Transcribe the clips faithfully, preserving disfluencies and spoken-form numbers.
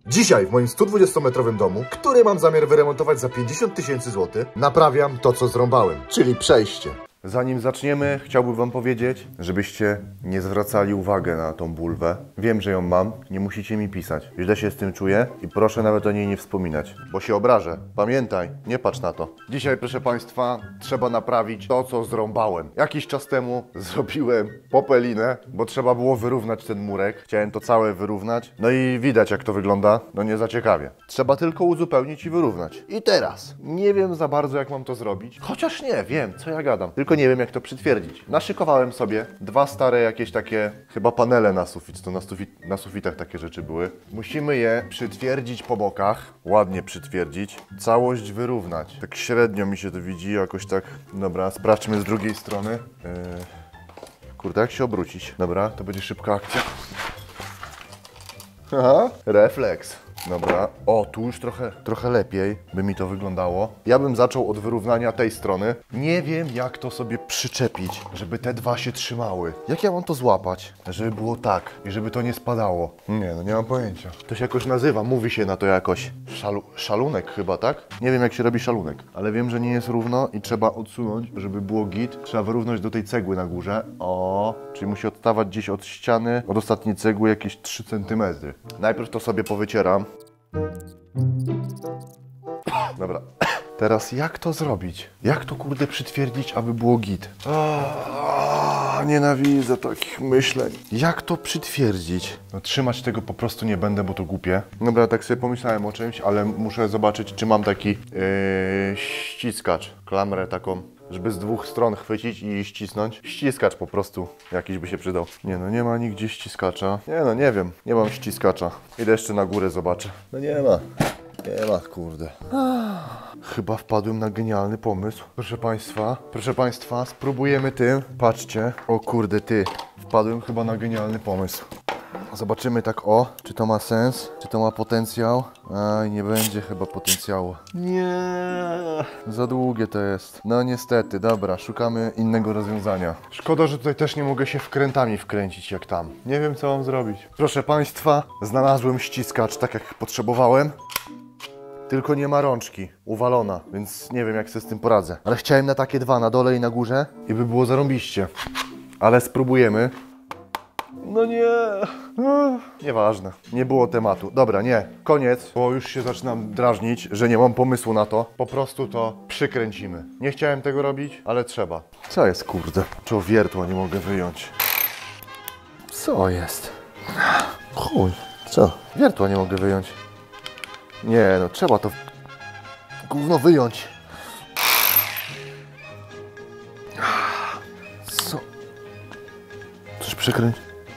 Dzisiaj w moim sto dwudziestometrowym domu, który mam zamiar wyremontować za pięćdziesiąt tysięcy złotych, naprawiam to, co zrąbałem, czyli przejście. Zanim zaczniemy, chciałbym wam powiedzieć, żebyście nie zwracali uwagi na tą bulwę. Wiem, że ją mam, nie musicie mi pisać. Źle się z tym czuję i proszę nawet o niej nie wspominać, bo się obrażę. Pamiętaj, nie patrz na to. Dzisiaj, proszę państwa, trzeba naprawić to, co zrąbałem. Jakiś czas temu zrobiłem popelinę, bo trzeba było wyrównać ten murek. Chciałem to całe wyrównać. No i widać, jak to wygląda. No nie za ciekawie. Trzeba tylko uzupełnić i wyrównać. I teraz nie wiem za bardzo, jak mam to zrobić. Chociaż nie, wiem, co ja gadam. Tylko nie wiem, jak to przytwierdzić. Naszykowałem sobie dwa stare jakieś takie, chyba panele na sufit, to na, sufit, na sufitach takie rzeczy były. Musimy je przytwierdzić po bokach, ładnie przytwierdzić, całość wyrównać. Tak średnio mi się to widzi, jakoś tak. Dobra, sprawdźmy z drugiej strony. Yy... Kurde, jak się obrócić? Dobra, to będzie szybka akcja. Aha, refleks. Dobra, o, tu już trochę, trochę lepiej by mi to wyglądało. Ja bym zaczął od wyrównania tej strony. Nie wiem, jak to sobie przyczepić, żeby te dwa się trzymały. Jak ja mam to złapać, żeby było tak i żeby to nie spadało? Nie, no nie mam pojęcia. To się jakoś nazywa, mówi się na to jakoś. Szalu szalunek chyba, tak? Nie wiem, jak się robi szalunek, ale wiem, że nie jest równo i trzeba odsunąć, żeby było git. Trzeba wyrównać do tej cegły na górze. O, czyli musi odstawać gdzieś od ściany, od ostatniej cegły jakieś trzy centymetry. Najpierw to sobie powycieram. Dobra. Teraz jak to zrobić? Jak to kurde przytwierdzić, aby było git? O, nienawidzę takich myśleń. Jak to przytwierdzić? No, trzymać tego po prostu nie będę, bo to głupie. Dobra, tak sobie pomyślałem o czymś, ale muszę zobaczyć, czy mam taki yy, ściskacz. Klamrę taką, żeby z dwóch stron chwycić i ścisnąć. Ściskacz po prostu jakiś by się przydał. Nie no, nie ma nigdzie ściskacza. Nie no, nie wiem. Nie mam ściskacza. Idę jeszcze na górę, zobaczę. No nie ma. Nie ma, kurde. Chyba wpadłem na genialny pomysł. Proszę państwa, proszę państwa, spróbujemy tym. Patrzcie. O kurde, ty. Wpadłem chyba na genialny pomysł. Zobaczymy tak, o, czy to ma sens, czy to ma potencjał. Aj, nie będzie chyba potencjału. Nie, za długie to jest. No niestety, dobra, szukamy innego rozwiązania. Szkoda, że tutaj też nie mogę się wkrętami wkręcić jak tam. Nie wiem, co mam zrobić. Proszę państwa, znalazłem ściskacz tak, jak potrzebowałem. Tylko nie ma rączki, uwalona, więc nie wiem, jak sobie z tym poradzę. Ale chciałem na takie dwa, na dole i na górze, i by było zarąbiście. Ale spróbujemy. No nie, nieważne, nie było tematu. Dobra, nie, koniec, bo już się zaczynam drażnić, że nie mam pomysłu na to. Po prostu to przykręcimy. Nie chciałem tego robić, ale trzeba. Co jest, kurde? Czego wiertła nie mogę wyjąć? Co jest? Chuj, co? Wiertła nie mogę wyjąć. Nie, no trzeba to gówno wyjąć. Co? Coś przekręć?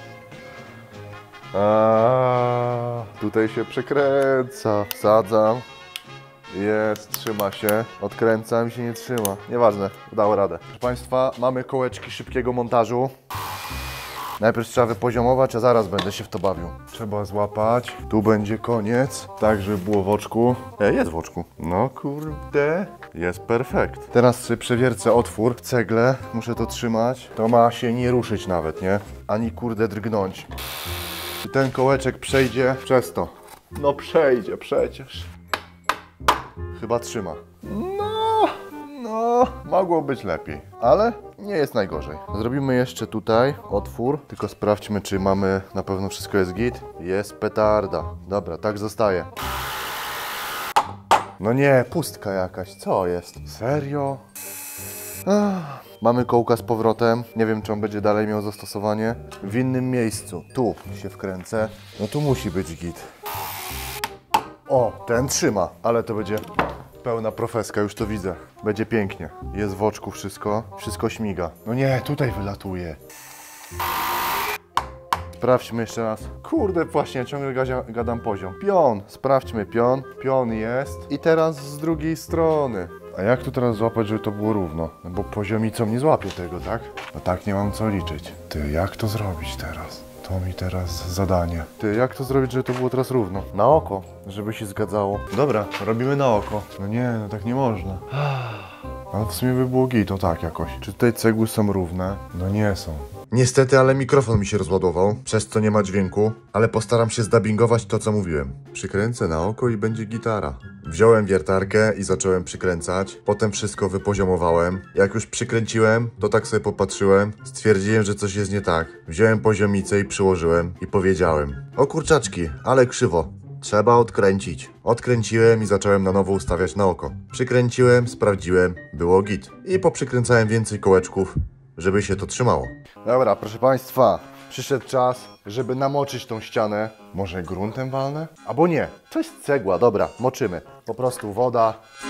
A, tutaj się przekręca. Wsadzam. Jest, trzyma się. Odkręcam i się nie trzyma. Nieważne, dało radę. Proszę państwa, mamy kołeczki szybkiego montażu. Najpierw trzeba wypoziomować, a zaraz będę się w to bawił. Trzeba złapać. Tu będzie koniec. Tak, żeby było w oczku. E, jest w oczku. No kurde. Jest perfekt. Teraz sobie przewiercę otwór w cegle. Muszę to trzymać. To ma się nie ruszyć nawet, nie? Ani kurde drgnąć. I ten kołeczek przejdzie przez to. No przejdzie przecież. Chyba trzyma. No, no, mogło być lepiej. Ale nie jest najgorzej. Zrobimy jeszcze tutaj otwór, tylko sprawdźmy, czy mamy, na pewno wszystko jest git. Jest petarda. Dobra, tak zostaje. No nie, pustka jakaś, co jest? Serio? Ach. Mamy kołka z powrotem. Nie wiem, czy on będzie dalej miał zastosowanie. W innym miejscu. Tu się wkręcę. No tu musi być git. O, ten trzyma, ale to będzie pełna profeska, już to widzę. Będzie pięknie. Jest w oczku wszystko. Wszystko śmiga. No nie, tutaj wylatuje. Sprawdźmy jeszcze raz. Kurde, właśnie, ciągle gadzia, gadam poziom. Pion, sprawdźmy pion. Pion jest. I teraz z drugiej strony. A jak tu teraz złapać, żeby to było równo? No bo poziomicą nie złapię tego, tak? No tak nie mam co liczyć. Ty, jak to zrobić teraz? To mi teraz zadanie. Ty, jak to zrobić, żeby to było teraz równo? Na oko, żeby się zgadzało. Dobra, robimy na oko. No nie, no tak nie można. Ale w sumie by było git, to tak jakoś. Czy tutaj cegły są równe? No nie są. Niestety, ale mikrofon mi się rozładował, przez co nie ma dźwięku, ale postaram się zdubbingować to, co mówiłem. Przykręcę na oko i będzie gitara. Wziąłem wiertarkę i zacząłem przykręcać, potem wszystko wypoziomowałem. Jak już przykręciłem, to tak sobie popatrzyłem, stwierdziłem, że coś jest nie tak. Wziąłem poziomicę i przyłożyłem i powiedziałem: o kurczaczki, ale krzywo. Trzeba odkręcić. Odkręciłem i zacząłem na nowo ustawiać na oko. Przykręciłem, sprawdziłem, było git. I poprzykręcałem więcej kołeczków, żeby się to trzymało. Dobra, proszę Państwa, przyszedł czas, żeby namoczyć tą ścianę. Może gruntem walnę? Albo nie, to jest cegła, dobra, moczymy. Po prostu woda.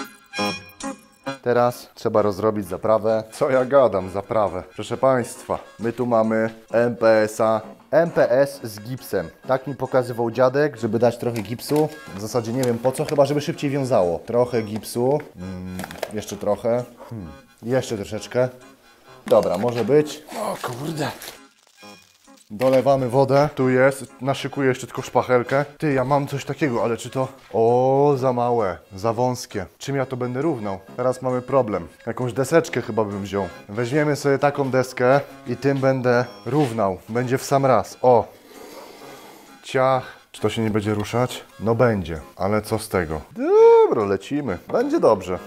Teraz trzeba rozrobić zaprawę. Co ja gadam, zaprawę? Proszę Państwa, my tu mamy M P S-a. M P S z gipsem. Tak mi pokazywał dziadek, żeby dać trochę gipsu. W zasadzie nie wiem po co, chyba żeby szybciej wiązało. Trochę gipsu. Mm, jeszcze trochę. Hmm. Jeszcze troszeczkę. Dobra, może być. O kurde. Dolewamy wodę. Tu jest. Naszykuję jeszcze tylko szpachelkę. Ty, ja mam coś takiego, ale czy to... O, za małe, za wąskie. Czym ja to będę równał? Teraz mamy problem. Jakąś deseczkę chyba bym wziął. Weźmiemy sobie taką deskę i tym będę równał. Będzie w sam raz. O. Ciach. Czy to się nie będzie ruszać? No będzie. Ale co z tego? Dobra, lecimy. Będzie dobrze.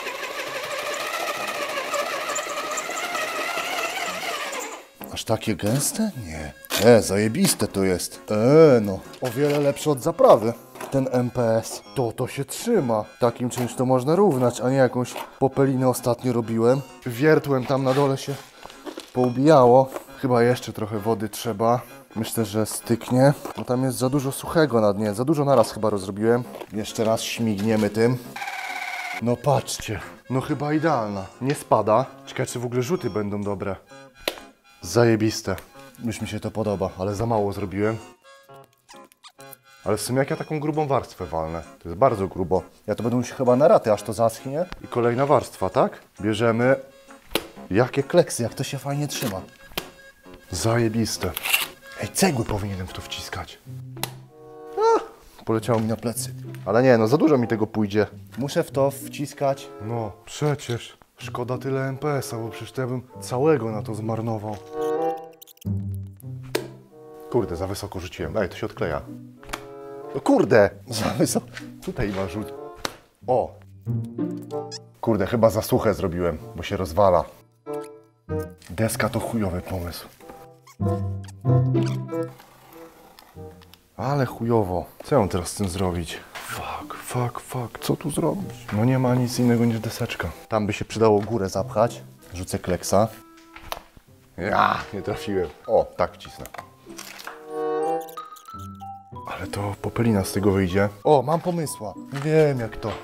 Aż takie gęste? Nie. E, zajebiste to jest. E, no. O wiele lepsze od zaprawy. Ten M P S. To, to się trzyma. Takim czymś to można równać, a nie jakąś popelinę ostatnio robiłem. Wiertłem tam na dole się poubijało. Chyba jeszcze trochę wody trzeba. Myślę, że styknie. Bo tam jest za dużo suchego na dnie. Za dużo naraz chyba rozrobiłem. Jeszcze raz śmigniemy tym. No patrzcie. No chyba idealna. Nie spada. Ciekawe, czy w ogóle rzuty będą dobre. Zajebiste. Już mi się to podoba, ale za mało zrobiłem. Ale w sumie jak ja taką grubą warstwę walnę? To jest bardzo grubo. Ja to będę musiał chyba na raty, aż to zaschnie. I kolejna warstwa, tak? Bierzemy. Jakie kleksy, jak to się fajnie trzyma. Zajebiste. Ej, cegły powinienem w to wciskać. A, poleciało mi na plecy. Ale nie, no za dużo mi tego pójdzie. Muszę w to wciskać. No, przecież. Szkoda tyle M P S-a, bo przecież to ja bym całego na to zmarnował. Kurde, za wysoko rzuciłem. Ej, to się odkleja. No kurde! Za wysoko. Tutaj ma rzut. O! Kurde, chyba za suche zrobiłem, bo się rozwala. Deska to chujowy pomysł. Ale chujowo. Co ja mam teraz z tym zrobić? Fuck, fuck, fuck. Co tu zrobić? No nie ma nic innego niż deseczka. Tam by się przydało górę zapchać. Rzucę kleksa. Ja, nie trafiłem. O, tak wcisnę. Ale to popelina z tego wyjdzie. O, mam pomysła. Wiem jak to.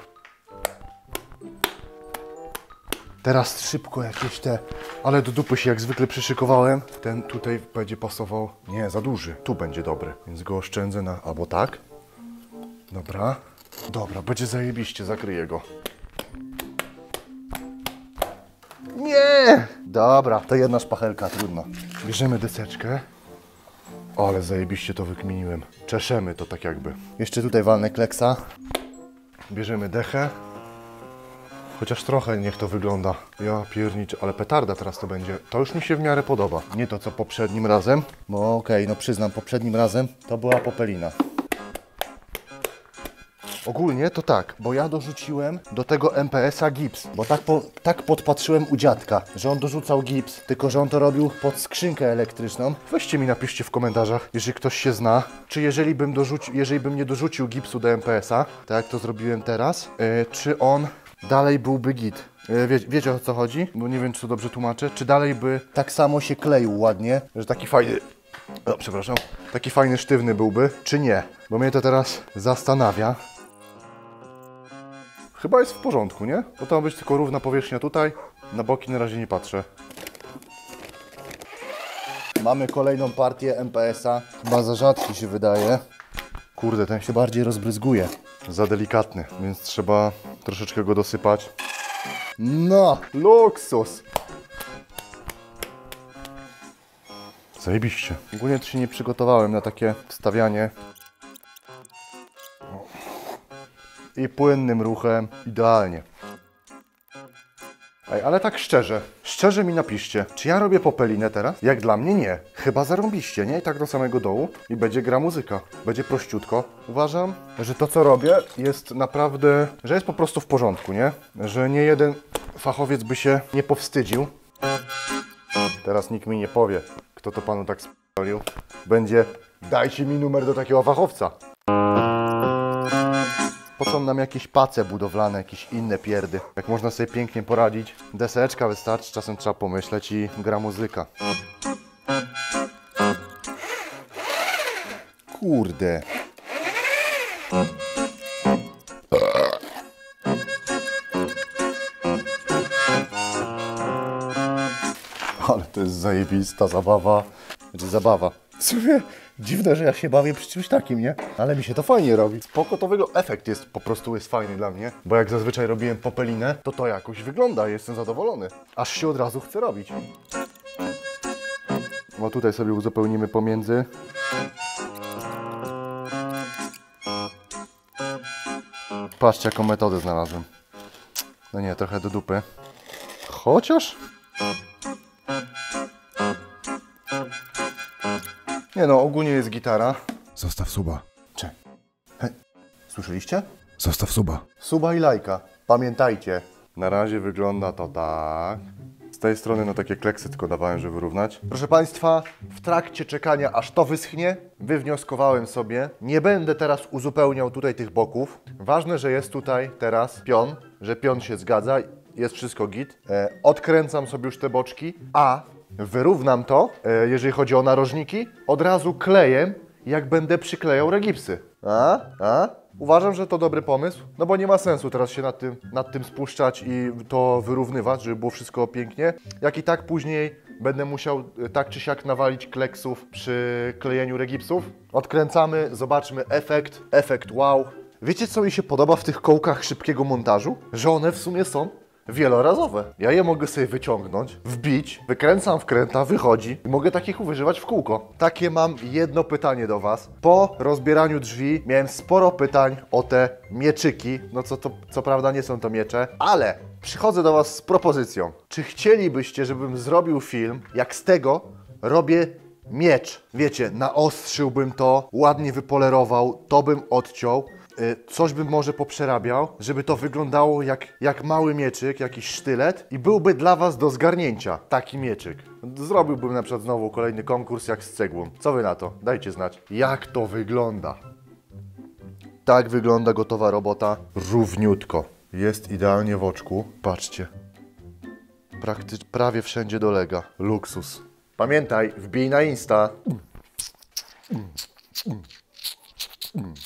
Teraz szybko jakieś te... Ale do dupy się jak zwykle przyszykowałem. Ten tutaj będzie pasował... Nie, za duży. Tu będzie dobry. Więc go oszczędzę na... Albo tak. Dobra. Dobra, będzie zajebiście. Zakryję go. Nie! Dobra, to jedna szpachelka, trudno. Bierzemy deseczkę. O, ale zajebiście to wykminiłem. Czeszemy to tak jakby. Jeszcze tutaj walnę kleksa. Bierzemy dechę. Chociaż trochę niech to wygląda. Ja pierniczę, ale petarda teraz to będzie. To już mi się w miarę podoba. Nie to co poprzednim razem. No okej, okay, no przyznam, poprzednim razem to była popelina. Ogólnie to tak, bo ja dorzuciłem do tego M P S-a gips, bo tak, po, tak podpatrzyłem u dziadka, że on dorzucał gips, tylko że on to robił pod skrzynkę elektryczną. Weźcie mi napiszcie w komentarzach, jeżeli ktoś się zna, czy jeżeli bym, dorzuci, jeżeli bym nie dorzucił gipsu do M P S-a, tak jak to zrobiłem teraz, yy, czy on dalej byłby git. Yy, wie, wiecie o co chodzi? Bo nie wiem, czy to dobrze tłumaczę. Czy dalej by tak samo się kleił ładnie, że taki fajny... O, przepraszam. Taki fajny, sztywny byłby, czy nie? Bo mnie to teraz zastanawia. Chyba jest w porządku, nie? Bo to ma być tylko równa powierzchnia tutaj. Na boki na razie nie patrzę. Mamy kolejną partię M P S-a. Chyba za rzadki się wydaje. Kurde, ten się bardziej rozbryzguje. Za delikatny, więc trzeba troszeczkę go dosypać. No, luksus! Zajebiście. Ogólnie to się nie przygotowałem na takie wstawianie. I płynnym ruchem idealnie. Ej, ale tak szczerze, szczerze mi napiszcie, czy ja robię popelinę teraz? Jak dla mnie nie. Chyba zarąbiście, nie? I tak do samego dołu i będzie gra muzyka. Będzie prościutko. Uważam, że to co robię jest naprawdę, że jest po prostu w porządku, nie? Że nie jeden fachowiec by się nie powstydził. Teraz nikt mi nie powie, kto to panu tak sp***lił. Będzie, dajcie mi numer do takiego fachowca. Po co nam jakieś pace budowlane, jakieś inne pierdy? Jak można sobie pięknie poradzić? Deseczka wystarczy, czasem trzeba pomyśleć i gra muzyka. Kurde. Ale to jest zajebista zabawa. Znaczy zabawa. W sumie dziwne, że ja się bawię przy czymś takim, nie? Ale mi się to fajnie robi. Spoko to wygląda. Efekt jest po prostu jest fajny dla mnie. Bo jak zazwyczaj robiłem popelinę, to to jakoś wygląda. Jestem zadowolony. Aż się od razu chce robić. No tutaj sobie uzupełnimy pomiędzy. Patrzcie, jaką metodę znalazłem. No nie, trochę do dupy. Chociaż... Nie no, ogólnie jest gitara. Zostaw suba. Cze. He. Słyszeliście? Zostaw suba. Suba i lajka. Pamiętajcie. Na razie wygląda to tak. Z tej strony no takie kleksy tylko dawałem, żeby wyrównać. Proszę Państwa, w trakcie czekania aż to wyschnie, wywnioskowałem sobie, nie będę teraz uzupełniał tutaj tych boków. Ważne, że jest tutaj teraz pion, że pion się zgadza, jest wszystko git. E, odkręcam sobie już te boczki, a wyrównam to, e, jeżeli chodzi o narożniki, od razu klejem, jak będę przyklejał regipsy. A? A? Uważam, że to dobry pomysł, no bo nie ma sensu teraz się nad tym, nad tym spuszczać i to wyrównywać, żeby było wszystko pięknie. Jak i tak później będę musiał tak czy siak nawalić kleksów przy klejeniu regipsów. Odkręcamy, zobaczmy efekt, efekt wow. Wiecie, co mi się podoba w tych kołkach szybkiego montażu? Że one w sumie są wielorazowe. Ja je mogę sobie wyciągnąć, wbić, wykręcam wkręta, wychodzi i mogę takich używać w kółko. Takie mam jedno pytanie do Was. Po rozbieraniu drzwi miałem sporo pytań o te mieczyki. No co, to, co prawda nie są to miecze, ale przychodzę do Was z propozycją. Czy chcielibyście, żebym zrobił film, jak z tego robię miecz? Wiecie, naostrzyłbym to, ładnie wypolerował, to bym odciął. Coś bym może poprzerabiał, żeby to wyglądało jak, jak mały mieczyk, jakiś sztylet i byłby dla Was do zgarnięcia taki mieczyk. Zrobiłbym na przykład znowu kolejny konkurs jak z cegłą. Co Wy na to? Dajcie znać. Jak to wygląda? Tak wygląda gotowa robota. Równiutko. Jest idealnie w oczku. Patrzcie. Prakty- prawie wszędzie dolega. Luksus. Pamiętaj, wbij na Insta.